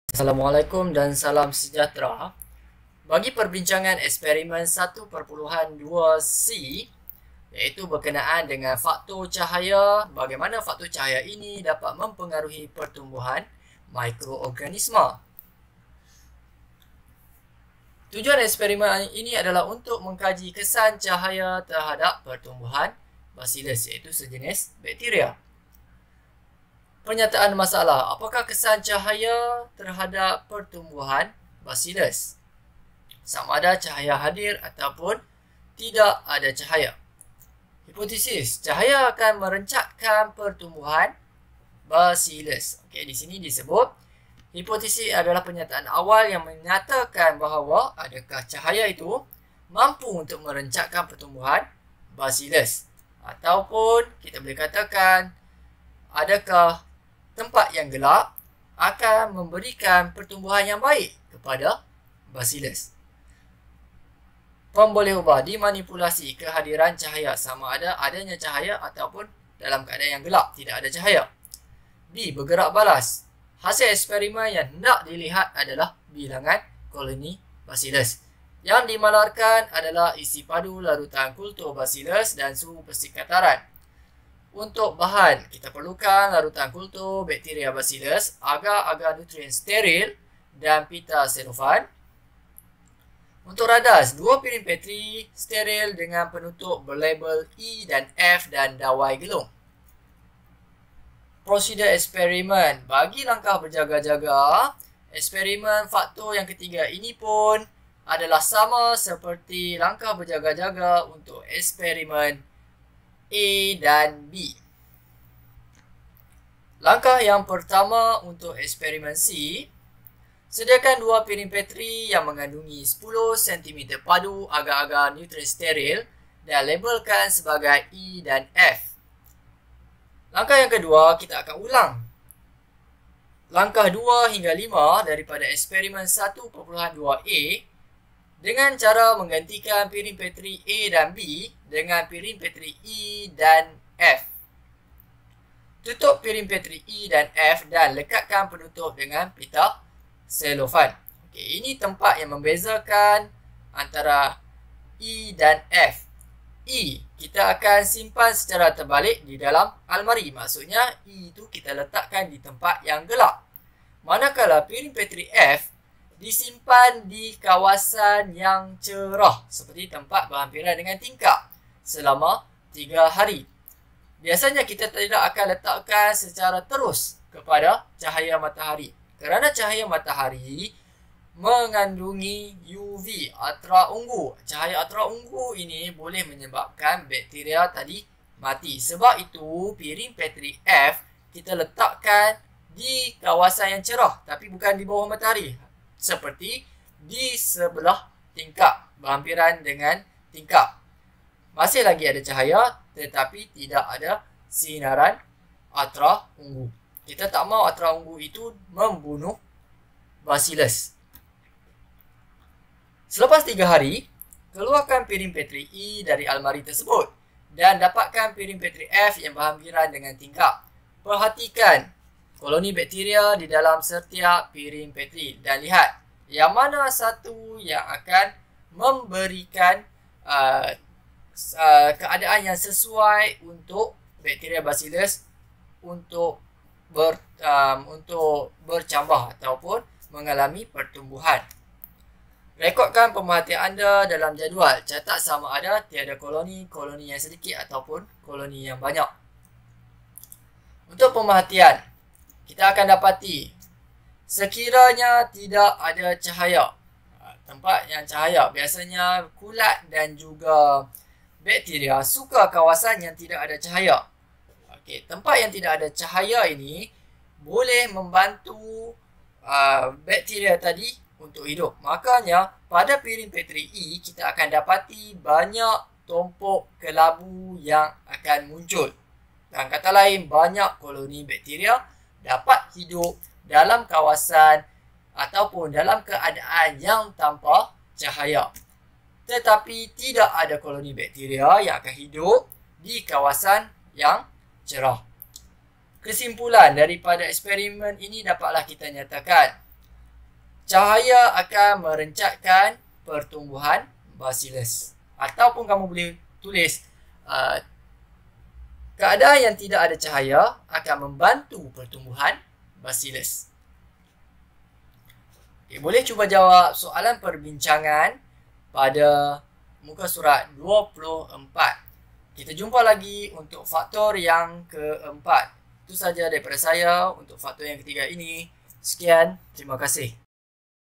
Assalamualaikum dan salam sejahtera. Bagi perbincangan eksperimen 1.2c, iaitu berkenaan dengan faktor cahaya, bagaimana faktor cahaya ini dapat mempengaruhi pertumbuhan mikroorganisma. Tujuan eksperimen ini adalah untuk mengkaji kesan cahaya terhadap pertumbuhan bacillus, iaitu sejenis bakteria. Pernyataan masalah, apakah kesan cahaya terhadap pertumbuhan bacillus? Sama ada cahaya hadir ataupun tidak ada cahaya. Hipotesis, cahaya akan merencatkan pertumbuhan bacillus. Okey, di sini disebut hipotesis adalah pernyataan awal yang menyatakan bahawa adakah cahaya itu mampu untuk merencatkan pertumbuhan bacillus, ataupun kita boleh katakan adakah tempat yang gelap akan memberikan pertumbuhan yang baik kepada bacillus. Pemboleh ubah dimanipulasi kehadiran cahaya, sama ada adanya cahaya ataupun dalam keadaan yang gelap, tidak ada cahaya. B. Bergerak balas. Hasil eksperimen yang hendak dilihat adalah bilangan koloni bacillus. Yang dimalarkan adalah isi padu larutan kultur bacillus dan suhu persekitaran. Untuk bahan, kita perlukan larutan kultur bakteria bacillus, agar-agar nutrien steril dan pita selofan. Untuk radas, 2 piring Petri steril dengan penutup berlabel E dan F dan dawai gelung. Prosedur eksperimen. Bagi langkah berjaga-jaga, eksperimen faktor yang ketiga ini pun adalah sama seperti langkah berjaga-jaga untuk eksperimen A dan B. Langkah yang pertama untuk eksperimen C, sediakan 2 piring Petri yang mengandungi 10 cm padu agar-agar nutrien steril dan labelkan sebagai E dan F. Langkah yang kedua, kita akan ulang langkah 2 hingga 5 daripada eksperimen 1.2a dengan cara menggantikan piring Petri A dan B dengan piring Petri E dan F. Tutup piring Petri E dan F dan lekatkan penutup dengan pita selofan. Okey, ini tempat yang membezakan antara E dan F. E kita akan simpan secara terbalik di dalam almari. Maksudnya E itu kita letakkan di tempat yang gelap. Manakala piring Petri F disimpan di kawasan yang cerah seperti tempat berhampiran dengan tingkap selama 3 hari. Biasanya kita tidak akan letakkan secara terus kepada cahaya matahari, kerana cahaya matahari mengandungi UV, ultraungu. Cahaya ultraungu ini boleh menyebabkan bakteria tadi mati. Sebab itu piring Petri F kita letakkan di kawasan yang cerah, tapi bukan di bawah matahari, seperti di sebelah tingkap, berhampiran dengan tingkap. Masih lagi ada cahaya, tetapi tidak ada sinaran ultraungu. Kita tak mahu ultraungu itu membunuh bacillus. Selepas 3 hari, keluarkan piring Petri E dari almari tersebut dan dapatkan piring Petri F yang berhampiran dengan tingkap. Perhatikan koloni bakteria di dalam setiap piring Petri dan lihat yang mana satu yang akan memberikan keadaan yang sesuai untuk bakteria bacillus untuk bercambah ataupun mengalami pertumbuhan. Rekodkan pemerhatian anda dalam jadual. Catat sama ada tiada koloni yang sedikit ataupun koloni yang banyak. Untuk pemerhatian, kita akan dapati sekiranya tidak ada cahaya, tempat yang cahaya, biasanya kulat dan juga bakteria suka kawasan yang tidak ada cahaya. Okey, tempat yang tidak ada cahaya ini boleh membantu bakteria tadi untuk hidup. Makanya pada piring Petri E kita akan dapati banyak tumpuk kelabu yang akan muncul. Dan kata lain, banyak koloni bakteria dapat hidup dalam kawasan ataupun dalam keadaan yang tanpa cahaya. Tetapi tidak ada koloni bakteria yang akan hidup di kawasan yang cerah. Kesimpulan daripada eksperimen ini dapatlah kita nyatakan cahaya akan merencatkan pertumbuhan bacillus. Ataupun kamu boleh tulis keadaan yang tidak ada cahaya akan membantu pertumbuhan bacillus. Okay, boleh cuba jawab soalan perbincangan pada muka surat 24. Kita jumpa lagi untuk faktor yang keempat. Itu saja daripada saya untuk faktor yang ketiga ini. Sekian, terima kasih.